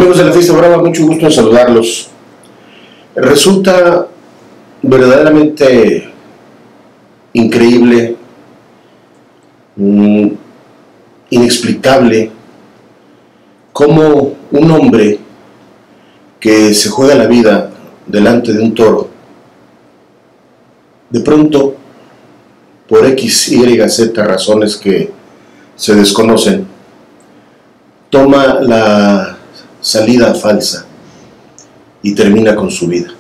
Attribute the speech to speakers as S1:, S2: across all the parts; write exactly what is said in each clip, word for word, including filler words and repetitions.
S1: Amigos de la Fiesta Brava, mucho gusto en saludarlos. Resulta verdaderamente increíble, inexplicable, cómo un hombre que se juega la vida delante de un toro, de pronto, por X, Y, Z razones que se desconocen, toma la salida falsa y termina con su vida.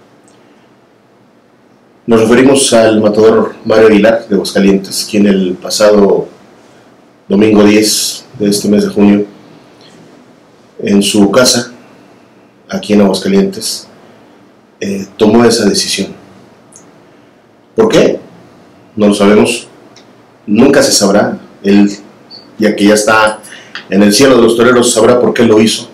S1: Nos referimos al matador Mario Aguilar de Aguascalientes, quien el pasado domingo diez de este mes de junio, en su casa, aquí en Aguascalientes, eh, tomó esa decisión. ¿Por qué? No lo sabemos, nunca se sabrá. Él, ya que ya está en el cielo de los toreros, sabrá por qué lo hizo.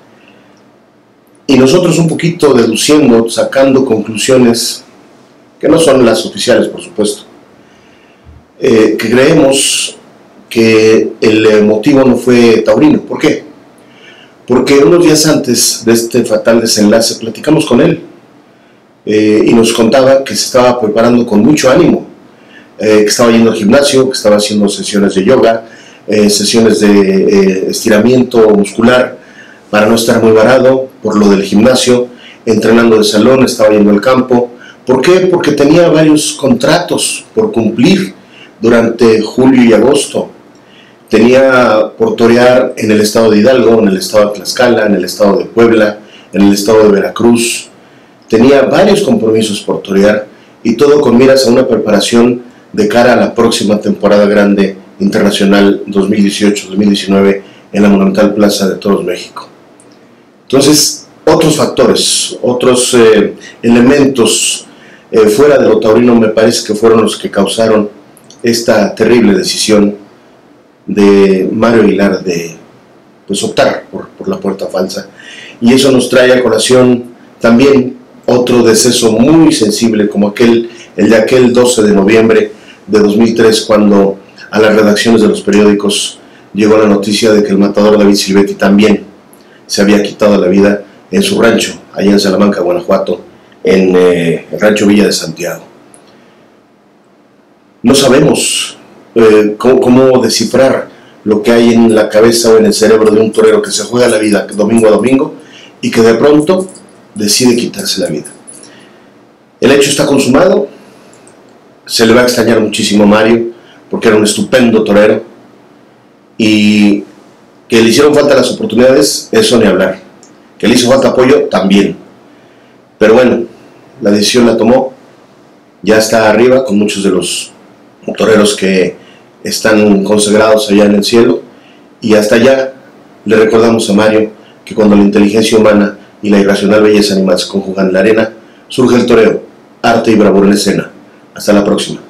S1: Y nosotros un poquito deduciendo, sacando conclusiones que no son las oficiales, por supuesto, eh, que creemos que el motivo no fue taurino. ¿Por qué? Porque unos días antes de este fatal desenlace platicamos con él eh, y nos contaba que se estaba preparando con mucho ánimo, eh, que estaba yendo al gimnasio, que estaba haciendo sesiones de yoga, eh, sesiones de eh, estiramiento muscular para no estar muy varado por lo del gimnasio, entrenando de salón, estaba yendo al campo. ¿Por qué? Porque tenía varios contratos por cumplir durante julio y agosto. Tenía por torear en el estado de Hidalgo, en el estado de Tlaxcala, en el estado de Puebla, en el estado de Veracruz. Tenía varios compromisos por torear y todo con miras a una preparación de cara a la próxima temporada grande internacional dos mil dieciocho dos mil diecinueve en la Monumental Plaza de Toros México. Entonces, otros factores, otros eh, elementos eh, fuera de lo taurino me parece que fueron los que causaron esta terrible decisión de Mario Aguilar de pues, optar por, por la puerta falsa. Y eso nos trae a colación también otro deceso muy sensible, como aquel, el de aquel doce de noviembre de dos mil tres, cuando a las redacciones de los periódicos llegó la noticia de que el matador David Silvetti también se había quitado la vida en su rancho, allá en Salamanca, Guanajuato, en eh, el rancho Villa de Santiago. No sabemos eh, cómo, cómo descifrar lo que hay en la cabeza o en el cerebro de un torero que se juega la vida domingo a domingo y que de pronto decide quitarse la vida. El hecho está consumado, se le va a extrañar muchísimo a Mario, porque era un estupendo torero, y que le hicieron falta las oportunidades, eso ni hablar. Que le hizo falta apoyo, también. Pero bueno, la decisión la tomó, ya está arriba con muchos de los toreros que están consagrados allá en el cielo, y hasta allá le recordamos a Mario que cuando la inteligencia humana y la irracional belleza animal se conjugan en la arena, surge el toreo, arte y bravura en escena. Hasta la próxima.